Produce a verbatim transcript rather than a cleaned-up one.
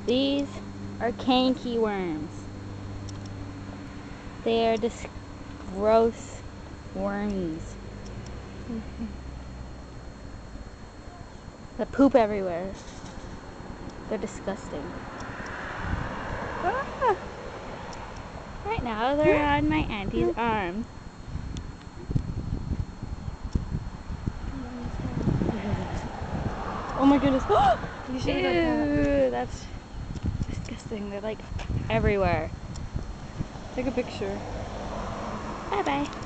These are canker worms. They are just gross wormies. They poop everywhere. They're disgusting. Ah! Right now they're on my auntie's arm. Oh my goodness. You should have done that. Ew, that's disgusting. They're like everywhere. Take a picture. Bye bye.